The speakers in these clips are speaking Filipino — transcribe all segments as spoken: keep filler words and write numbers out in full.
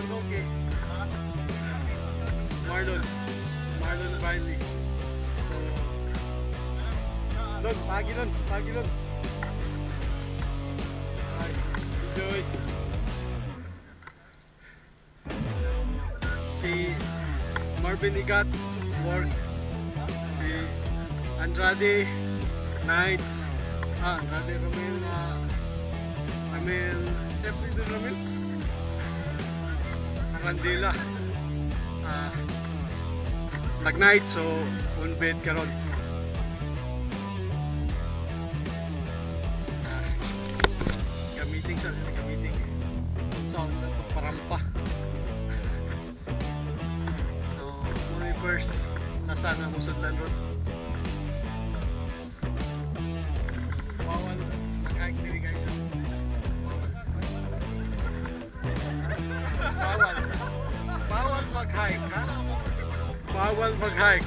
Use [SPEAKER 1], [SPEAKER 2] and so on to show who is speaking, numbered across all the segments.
[SPEAKER 1] Loki. Marlon. Marlon Riley. So, doon, pagi doon, pagi doon. Enjoy. Si Marvin Igat, work. Si Andrade Knight. Ah, Andrade Romel. Uh, Romel. Siyempre doon Romel. Arandila. Ah, Tag night, so on bed karon. Ah, ka-meeting sa sila ka-meeting. So, parampa. So, muna first nasa na musudlan ron. Bawal mag-hike diri guys. Bawal. Bawal mag-hike, ha? Bawal mag-hike.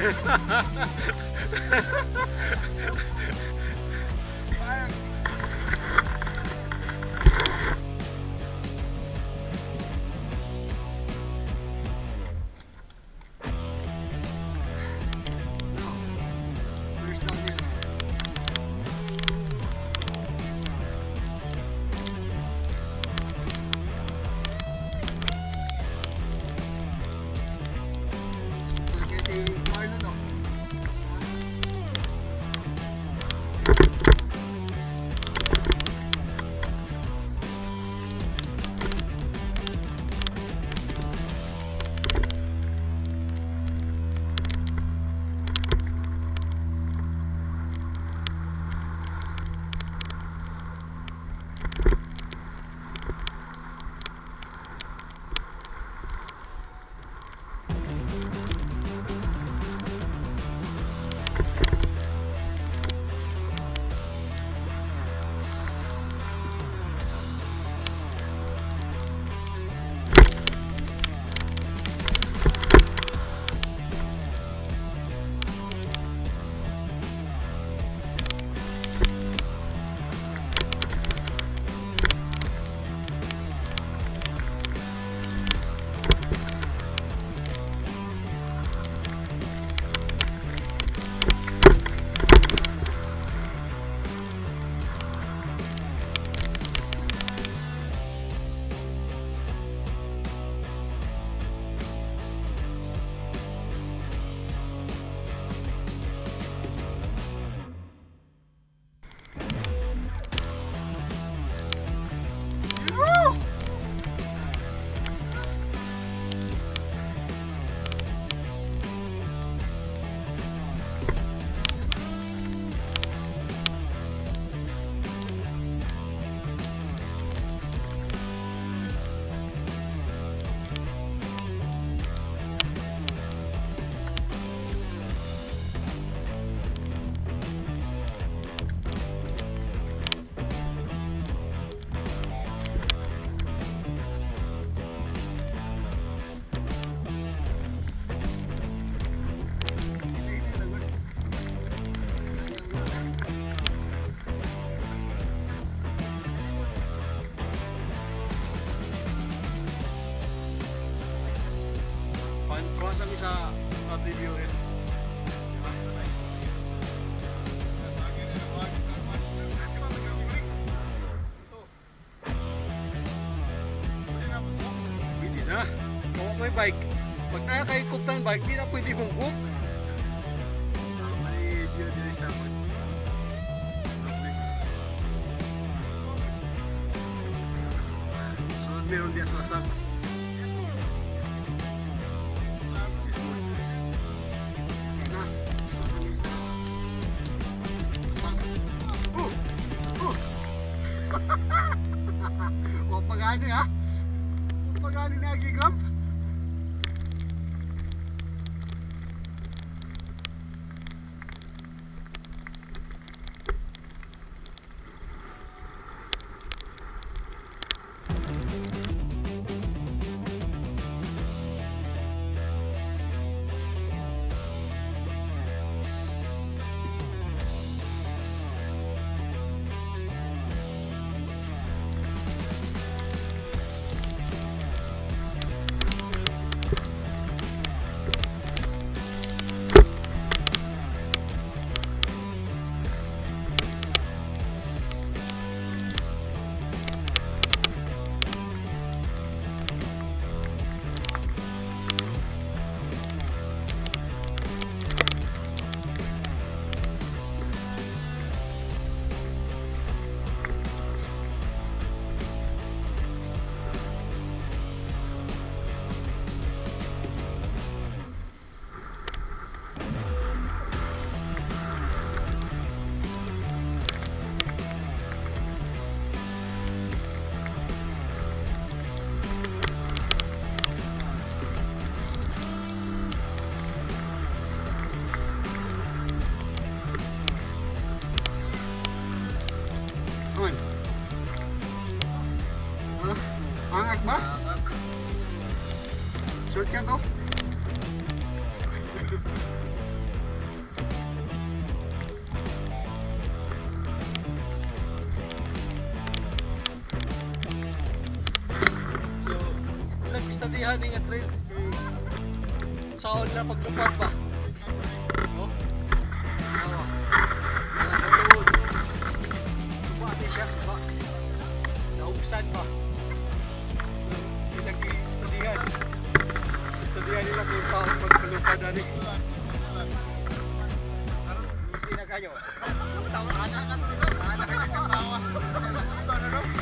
[SPEAKER 1] Review it. Pwede na. Kung may bike, pag nakakaikot ng bike, di na pwede mong book. May view din sa akin. Sunod meron diya sa asap. O pag-ano ha? O pag-ano na gigram? Ma? Short ka to? So, ilang pistadihan ni nga trail? Saon na paglupad ba? No? Oo. Nakatuod. Suba ati siya, suba. Naubsan ba? So, ilang pistadihan. Pistadihan nila kung saan paglupad na rin. Isi na kayo. Tawa-anak ka. Anak ka nagkatawa. Ito na rin.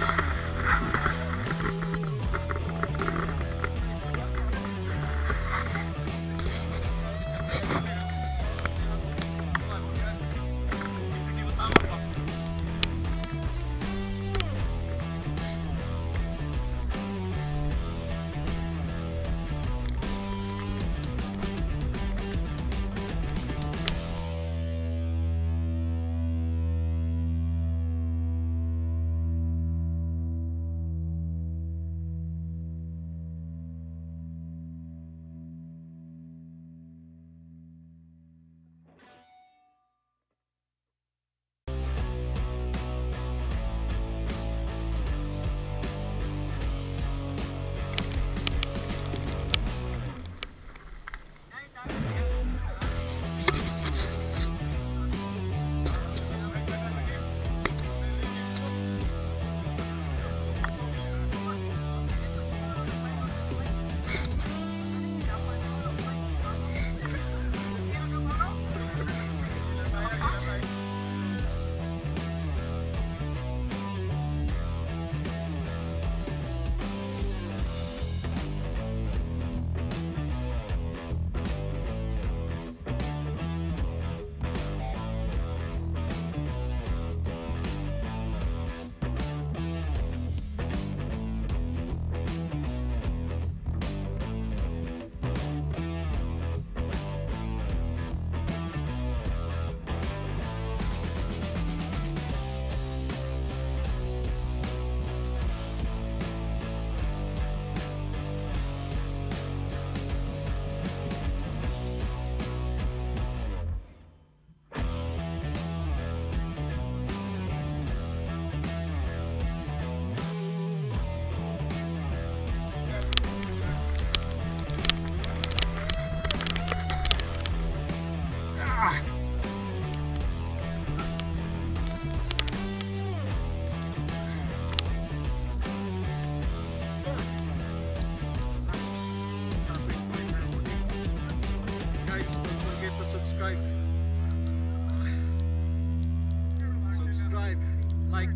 [SPEAKER 1] Subscribe, like,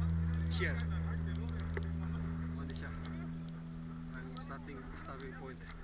[SPEAKER 1] share. Ano siya? Ang starting, starting point.